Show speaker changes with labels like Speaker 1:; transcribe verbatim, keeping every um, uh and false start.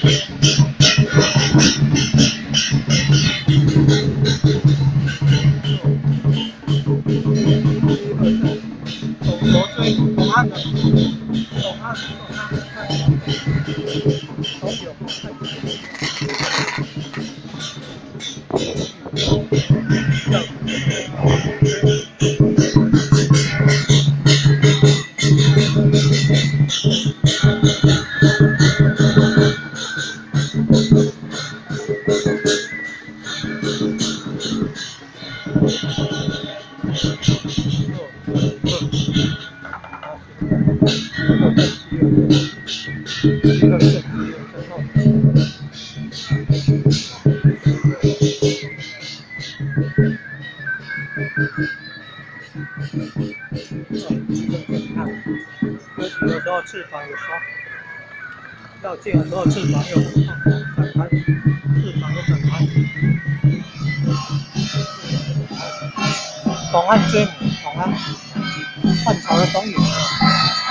Speaker 1: 我最同案的，同案同案都有。有时候翅膀有时候要近的时候翅膀有展开，翅膀有展开。东汉追母，东汉汉朝的东夷。